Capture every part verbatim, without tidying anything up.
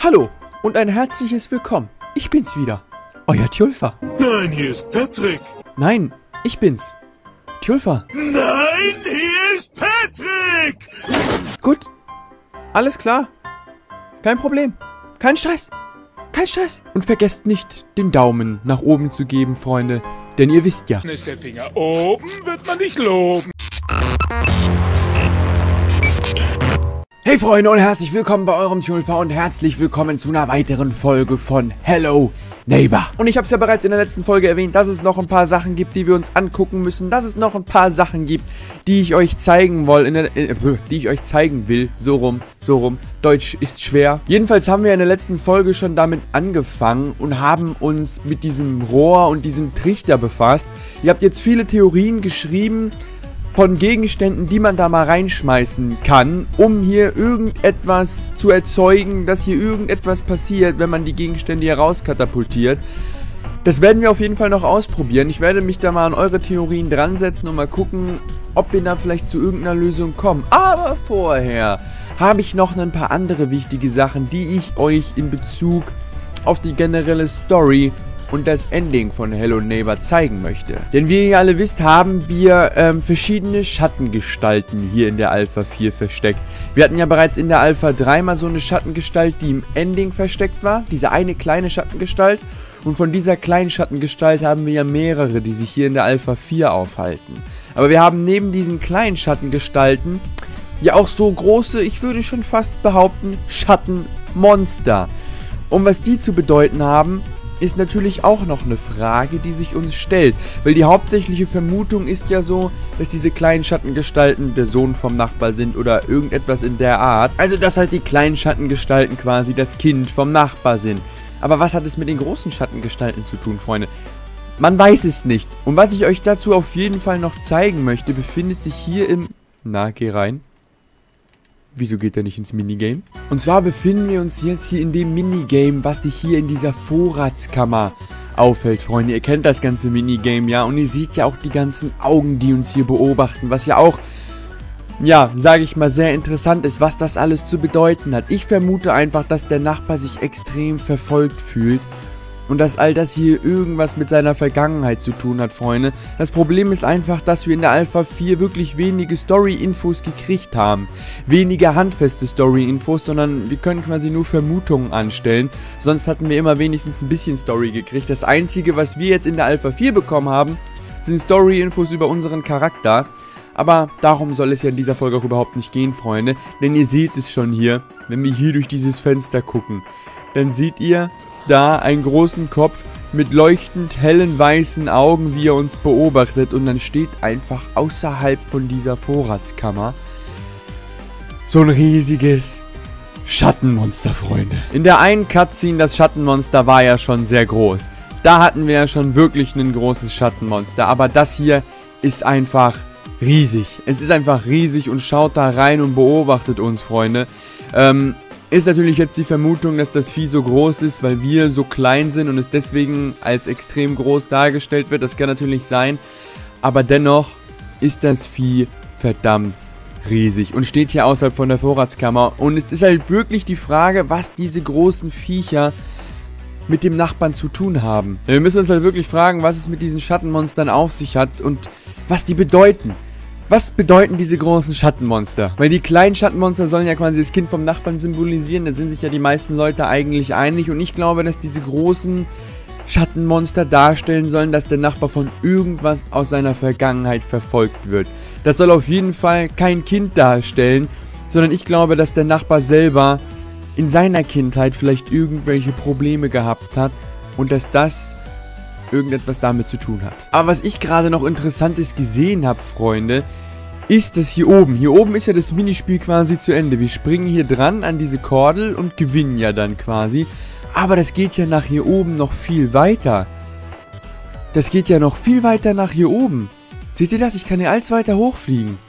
Hallo und ein herzliches Willkommen. Ich bin's wieder, euer Tjulfa. Nein, hier ist Patrick. Nein, ich bin's. Tjulfa. Nein, hier ist Patrick. Gut, alles klar. Kein Problem. Kein Stress. Kein Stress. Und vergesst nicht, den Daumen nach oben zu geben, Freunde. Denn ihr wisst ja. Ist der Finger oben, wird man nicht loben. Hey Freunde und herzlich willkommen bei eurem Tjulfa und herzlich willkommen zu einer weiteren Folge von Hello Neighbor. Und ich habe es ja bereits in der letzten Folge erwähnt, dass es noch ein paar Sachen gibt, die wir uns angucken müssen, dass es noch ein paar Sachen gibt, die ich euch zeigen will, in der, äh, die ich euch zeigen will, so rum, so rum. Deutsch ist schwer. Jedenfalls haben wir in der letzten Folge schon damit angefangen und haben uns mit diesem Rohr und diesem Trichter befasst. Ihr habt jetzt viele Theorien geschrieben von Gegenständen, die man da mal reinschmeißen kann, um hier irgendetwas zu erzeugen, dass hier irgendetwas passiert, wenn man die Gegenstände hier rauskatapultiert. Das werden wir auf jeden Fall noch ausprobieren. Ich werde mich da mal an eure Theorien dran setzen und mal gucken, ob wir da vielleicht zu irgendeiner Lösung kommen. Aber vorher habe ich noch ein paar andere wichtige Sachen, die ich euch in Bezug auf die generelle Story und das Ending von Hello Neighbor zeigen möchte. Denn wie ihr alle wisst, haben wir ähm, verschiedene Schattengestalten hier in der Alpha vier versteckt. Wir hatten ja bereits in der Alpha drei mal so eine Schattengestalt, die im Ending versteckt war. Diese eine kleine Schattengestalt. Und von dieser kleinen Schattengestalt haben wir ja mehrere, die sich hier in der Alpha vier aufhalten. Aber wir haben neben diesen kleinen Schattengestalten ja auch so große, ich würde schon fast behaupten, Schattenmonster. Und was die zu bedeuten haben, ist natürlich auch noch eine Frage, die sich uns stellt. Weil die hauptsächliche Vermutung ist ja so, dass diese kleinen Schattengestalten der Sohn vom Nachbar sind oder irgendetwas in der Art. Also dass halt die kleinen Schattengestalten quasi das Kind vom Nachbar sind. Aber was hat es mit den großen Schattengestalten zu tun, Freunde? Man weiß es nicht. Und was ich euch dazu auf jeden Fall noch zeigen möchte, befindet sich hier im... Na, geh rein. Wieso geht er nicht ins Minigame? Und zwar befinden wir uns jetzt hier in dem Minigame, was sich hier in dieser Vorratskammer aufhält, Freunde. Ihr kennt das ganze Minigame, ja? Und ihr seht ja auch die ganzen Augen, die uns hier beobachten, was ja auch, ja, sage ich mal, sehr interessant ist, was das alles zu bedeuten hat. Ich vermute einfach, dass der Nachbar sich extrem verfolgt fühlt. Und dass all das hier irgendwas mit seiner Vergangenheit zu tun hat, Freunde. Das Problem ist einfach, dass wir in der Alpha vier wirklich wenige Story-Infos gekriegt haben. Weniger handfeste Story-Infos, sondern wir können quasi nur Vermutungen anstellen. Sonst hatten wir immer wenigstens ein bisschen Story gekriegt. Das Einzige, was wir jetzt in der Alpha vier bekommen haben, sind Story-Infos über unseren Charakter. Aber darum soll es ja in dieser Folge auch überhaupt nicht gehen, Freunde. Denn ihr seht es schon hier, wenn wir hier durch dieses Fenster gucken. Dann seht ihr da einen großen Kopf mit leuchtend hellen weißen Augen, wie er uns beobachtet, und dann steht einfach außerhalb von dieser Vorratskammer so ein riesiges Schattenmonster, Freunde. In der einen Cutscene, das Schattenmonster war ja schon sehr groß. Da hatten wir ja schon wirklich ein großes Schattenmonster, aber das hier ist einfach riesig. Es ist einfach riesig und schaut da rein und beobachtet uns, Freunde. Ähm... Ist natürlich jetzt die Vermutung, dass das Vieh so groß ist, weil wir so klein sind und es deswegen als extrem groß dargestellt wird. Das kann natürlich sein. Aber dennoch ist das Vieh verdammt riesig und steht hier außerhalb von der Vorratskammer. Und es ist halt wirklich die Frage, was diese großen Viecher mit dem Nachbarn zu tun haben. Wir müssen uns halt wirklich fragen, was es mit diesen Schattenmonstern auf sich hat und was die bedeuten. Was bedeuten diese großen Schattenmonster? Weil die kleinen Schattenmonster sollen ja quasi das Kind vom Nachbarn symbolisieren. Da sind sich ja die meisten Leute eigentlich einig. Und ich glaube, dass diese großen Schattenmonster darstellen sollen, dass der Nachbar von irgendwas aus seiner Vergangenheit verfolgt wird. Das soll auf jeden Fall kein Kind darstellen, sondern ich glaube, dass der Nachbar selber in seiner Kindheit vielleicht irgendwelche Probleme gehabt hat und dass das irgendetwas damit zu tun hat. Aber was ich gerade noch Interessantes gesehen habe, Freunde, ist das hier oben. Hier oben ist ja das Minispiel quasi zu Ende. Wir springen hier dran an diese Kordel und gewinnen ja dann quasi. Aber das geht ja nach hier oben noch viel weiter. Das geht ja noch viel weiter nach hier oben. Seht ihr das? Ich kann hier als weiter hochfliegen.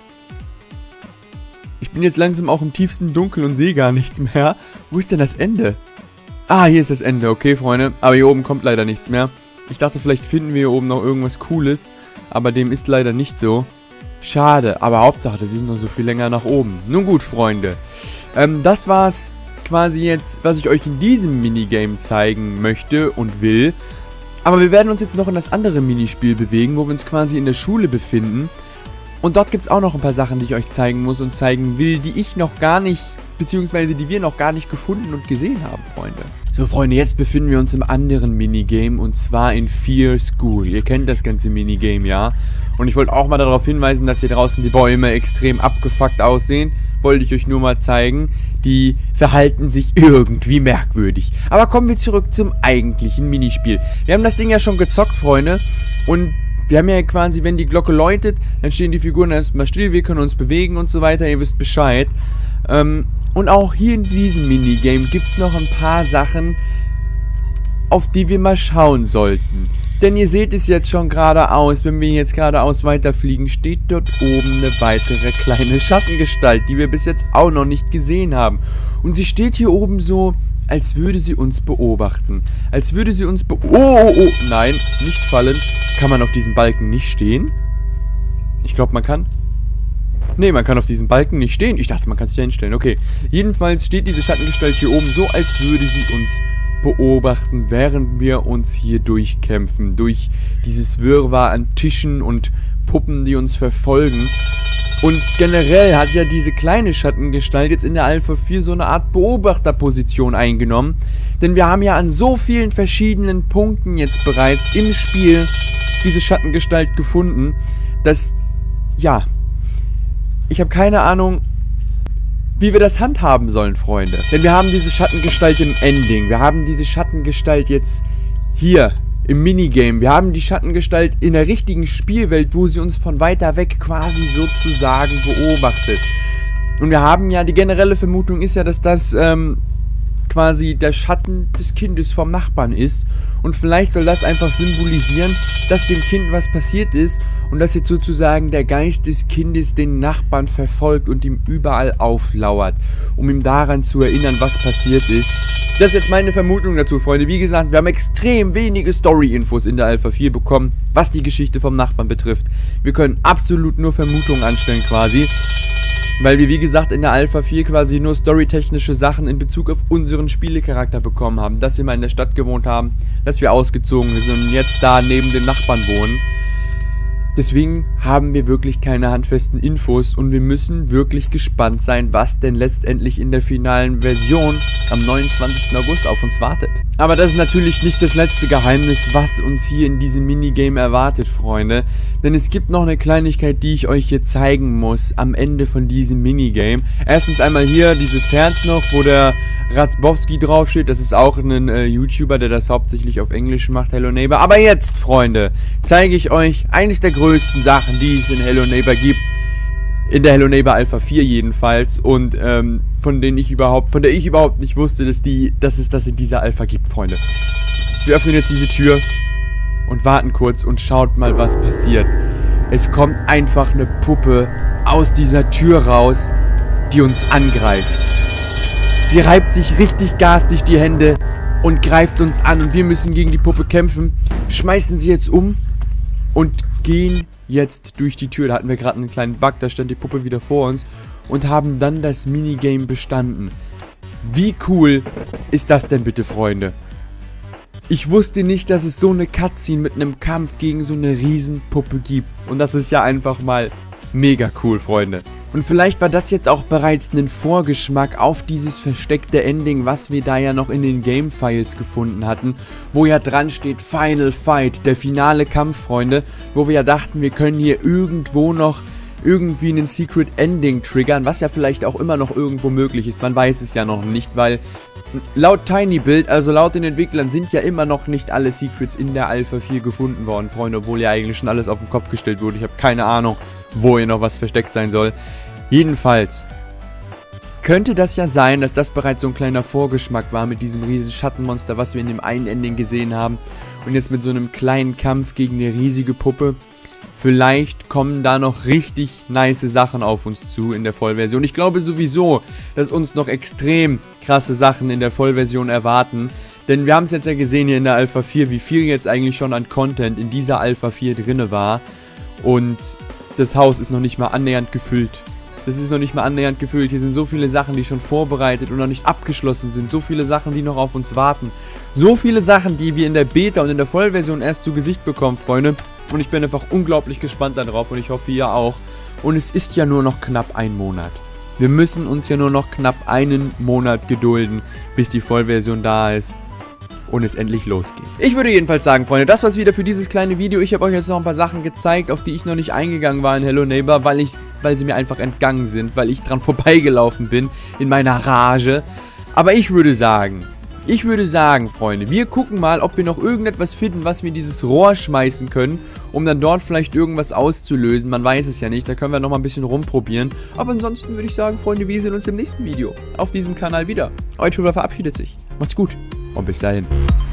Ich bin jetzt langsam auch im tiefsten Dunkel und sehe gar nichts mehr. Wo ist denn das Ende? Ah, hier ist das Ende. Okay, Freunde. Aber hier oben kommt leider nichts mehr. Ich dachte, vielleicht finden wir hier oben noch irgendwas Cooles, aber dem ist leider nicht so. Schade, aber Hauptsache, das ist noch so viel länger nach oben. Nun gut, Freunde. Ähm, das war's quasi jetzt, was ich euch in diesem Minigame zeigen möchte und will. Aber wir werden uns jetzt noch in das andere Minispiel bewegen, wo wir uns quasi in der Schule befinden. Und dort gibt es auch noch ein paar Sachen, die ich euch zeigen muss und zeigen will, die ich noch gar nicht, beziehungsweise die wir noch gar nicht gefunden und gesehen haben, Freunde. So, Freunde, jetzt befinden wir uns im anderen Minigame und zwar in Fear School. Ihr kennt das ganze Minigame, ja? Und ich wollte auch mal darauf hinweisen, dass hier draußen die Bäume extrem abgefuckt aussehen. Wollte ich euch nur mal zeigen. Die verhalten sich irgendwie merkwürdig. Aber kommen wir zurück zum eigentlichen Minispiel. Wir haben das Ding ja schon gezockt, Freunde. Und wir haben ja quasi, wenn die Glocke läutet, dann stehen die Figuren erstmal still, wir können uns bewegen und so weiter. Ihr wisst Bescheid. Ähm... Und auch hier in diesem Minigame gibt es noch ein paar Sachen, auf die wir mal schauen sollten. Denn ihr seht es jetzt schon geradeaus, wenn wir jetzt geradeaus weiterfliegen, steht dort oben eine weitere kleine Schattengestalt, die wir bis jetzt auch noch nicht gesehen haben. Und sie steht hier oben so, als würde sie uns beobachten. Als würde sie uns be... Oh, oh, oh, nein, nicht fallend. Kann man auf diesen Balken nicht stehen? Ich glaube, man kann... Ne, man kann auf diesem Balken nicht stehen. Ich dachte, man kann sich da hinstellen. Okay. Jedenfalls steht diese Schattengestalt hier oben so, als würde sie uns beobachten, während wir uns hier durchkämpfen. Durch dieses Wirrwarr an Tischen und Puppen, die uns verfolgen. Und generell hat ja diese kleine Schattengestalt jetzt in der Alpha vier so eine Art Beobachterposition eingenommen. Denn wir haben ja an so vielen verschiedenen Punkten jetzt bereits im Spiel diese Schattengestalt gefunden, dass, ja... Ich habe keine Ahnung, wie wir das handhaben sollen, Freunde. Denn wir haben diese Schattengestalt im Ending. Wir haben diese Schattengestalt jetzt hier im Minigame. Wir haben die Schattengestalt in der richtigen Spielwelt, wo sie uns von weiter weg quasi sozusagen beobachtet. Und wir haben ja, die generelle Vermutung ist ja, dass das ähm, quasi der Schatten des Kindes vom Nachbarn ist. Und vielleicht soll das einfach symbolisieren, dass dem Kind was passiert ist und dass jetzt sozusagen der Geist des Kindes den Nachbarn verfolgt und ihm überall auflauert, um ihm daran zu erinnern, was passiert ist. Das ist jetzt meine Vermutung dazu, Freunde. Wie gesagt, wir haben extrem wenige Story-Infos in der Alpha vier bekommen, was die Geschichte vom Nachbarn betrifft. Wir können absolut nur Vermutungen anstellen quasi. Weil wir, wie gesagt, in der Alpha vier quasi nur storytechnische Sachen in Bezug auf unseren Spielecharakter bekommen haben. Dass wir mal in der Stadt gewohnt haben, dass wir ausgezogen sind und jetzt da neben dem Nachbarn wohnen. Deswegen haben wir wirklich keine handfesten Infos und wir müssen wirklich gespannt sein, was denn letztendlich in der finalen Version am neunundzwanzigsten August auf uns wartet. Aber das ist natürlich nicht das letzte Geheimnis, was uns hier in diesem Minigame erwartet, Freunde. Denn es gibt noch eine Kleinigkeit, die ich euch hier zeigen muss am Ende von diesem Minigame. Erstens einmal hier dieses Herz noch, wo der Ratzbowski draufsteht. Das ist auch ein äh, YouTuber, der das hauptsächlich auf Englisch macht, Hello Neighbor. Aber jetzt, Freunde, zeige ich euch eines der größten Sachen, die es in Hello Neighbor gibt. In der Hello Neighbor Alpha vier jedenfalls. Und ähm, von denen ich überhaupt, von der ich überhaupt nicht wusste, dass, die, dass es das in dieser Alpha gibt, Freunde. Wir öffnen jetzt diese Tür und warten kurz und schaut mal, was passiert. Es kommt einfach eine Puppe aus dieser Tür raus, die uns angreift. Sie reibt sich richtig garstig die Hände und greift uns an und wir müssen gegen die Puppe kämpfen. Schmeißen sie jetzt um und gehen jetzt durch die Tür. Da hatten wir gerade einen kleinen Bug, da stand die Puppe wieder vor uns und haben dann das Minigame bestanden. Wie cool ist das denn bitte, Freunde? Ich wusste nicht, dass es so eine Cutscene mit einem Kampf gegen so eine Riesenpuppe gibt. Und das ist ja einfach mal mega cool, Freunde. Und vielleicht war das jetzt auch bereits ein Vorgeschmack auf dieses versteckte Ending, was wir da ja noch in den Game-Files gefunden hatten, wo ja dran steht Final Fight, der finale Kampf, Freunde, wo wir ja dachten, wir können hier irgendwo noch irgendwie einen Secret Ending triggern, was ja vielleicht auch immer noch irgendwo möglich ist, man weiß es ja noch nicht, weil laut TinyBuild, also laut den Entwicklern, sind ja immer noch nicht alle Secrets in der Alpha vier gefunden worden, Freunde, obwohl ja eigentlich schon alles auf den Kopf gestellt wurde. Ich habe keine Ahnung, wo hier noch was versteckt sein soll. Jedenfalls könnte das ja sein, dass das bereits so ein kleiner Vorgeschmack war mit diesem riesigen Schattenmonster, was wir in dem einen Ending gesehen haben. Und jetzt mit so einem kleinen Kampf gegen eine riesige Puppe. Vielleicht kommen da noch richtig nice Sachen auf uns zu in der Vollversion. Ich glaube sowieso, dass uns noch extrem krasse Sachen in der Vollversion erwarten. Denn wir haben es jetzt ja gesehen hier in der Alpha vier, wie viel jetzt eigentlich schon an Content in dieser Alpha vier drinne war. Und das Haus ist noch nicht mal annähernd gefüllt. Das ist noch nicht mal annähernd gefüllt. Hier sind so viele Sachen, die schon vorbereitet und noch nicht abgeschlossen sind. So viele Sachen, die noch auf uns warten. So viele Sachen, die wir in der Beta und in der Vollversion erst zu Gesicht bekommen, Freunde. Und ich bin einfach unglaublich gespannt darauf und ich hoffe, ihr auch. Und es ist ja nur noch knapp ein Monat. Wir müssen uns ja nur noch knapp einen Monat gedulden, bis die Vollversion da ist und es endlich losgeht. Ich würde jedenfalls sagen, Freunde, das war's wieder für dieses kleine Video. Ich habe euch jetzt noch ein paar Sachen gezeigt, auf die ich noch nicht eingegangen war in Hello Neighbor, weil, ich, weil sie mir einfach entgangen sind, weil ich dran vorbeigelaufen bin in meiner Rage. Aber ich würde sagen, ich würde sagen, Freunde, wir gucken mal, ob wir noch irgendetwas finden, was wir in dieses Rohr schmeißen können, um dann dort vielleicht irgendwas auszulösen. Man weiß es ja nicht, da können wir noch mal ein bisschen rumprobieren. Aber ansonsten würde ich sagen, Freunde, wir sehen uns im nächsten Video auf diesem Kanal wieder. Euer Tuber verabschiedet sich. Macht's gut und bis dahin.